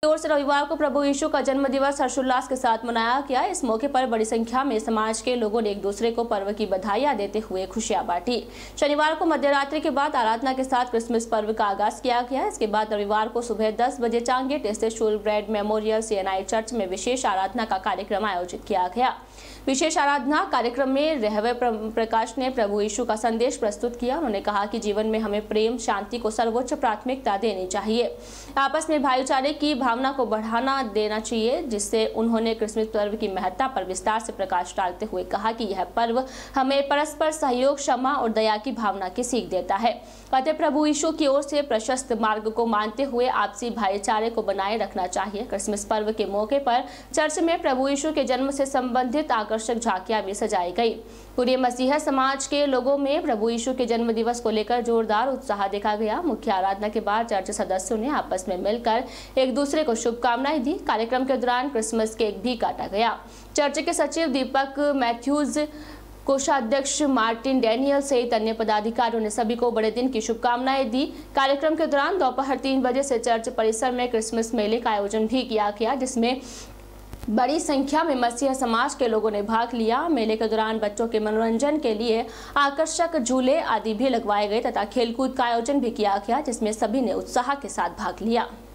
ओर से रविवार को प्रभु यीशु का जन्म दिवस हर्षोल्लास के साथ मनाया गया। इस मौके पर बड़ी संख्या में समाज के लोगों ने एक दूसरे को पर्व की बधाइयां देते हुए खुशियां बांटी। शनिवार को मध्यरात्रि के बाद आराधना के साथ क्रिसमस पर्व का आगाज किया गया। इसके बाद रविवार को सुबह 10 बजे चांगेट स्थित शूलब्रेड मेमोरियल CNI चर्च में विशेष आराधना का कार्यक्रम आयोजित किया गया। विशेष आराधना कार्यक्रम में रहवे प्रकाश ने प्रभु यीशु का संदेश प्रस्तुत किया। उन्होंने कहा कि जीवन में हमें प्रेम शांति को सर्वोच्च प्राथमिकता देनी चाहिए, आपस में भाईचारे की भावना को बढ़ाना देना चाहिए। जिससे उन्होंने क्रिसमस पर्व की महत्ता पर विस्तार से प्रकाश डालते हुए कहा कि यह पर्व हमें परस्पर सहयोग, क्षमा और दया की भावना की सीख देता है। अतः प्रभु यीशु की ओर से प्रशस्त मार्ग को मानते हुए आपसी भाईचारे को बनाए रखना चाहिए। क्रिसमस पर्व के मौके पर चर्च में प्रभु यीशु के जन्म से संबंधित आकर्षक झांकियां भी सजाई गई। पूरे मसीहा समाज के लोगों में प्रभु यीशु के जन्म दिवस को लेकर जोरदार उत्साह देखा गया। मुख्य आराधना के बाद चर्च सदस्यों ने आपस में मिलकर एक दूसरे को शुभकामनाएं दी। कार्यक्रम के दौरान क्रिसमस केक भी काटा गया। चर्च के सचिव दीपक मैथ्यूज, कोषाध्यक्ष मार्टिन डैनियल सहित अन्य पदाधिकारियों ने सभी को बड़े दिन की शुभकामनाएं दी। कार्यक्रम के दौरान दोपहर 3 बजे से चर्च परिसर में क्रिसमस मेले का आयोजन भी किया गया, जिसमें बड़ी संख्या में मसीह समाज के लोगों ने भाग लिया। मेले के दौरान बच्चों के मनोरंजन के लिए आकर्षक झूले आदि भी लगवाए गए तथा खेलकूद का आयोजन भी किया गया, जिसमें सभी ने उत्साह के साथ भाग लिया।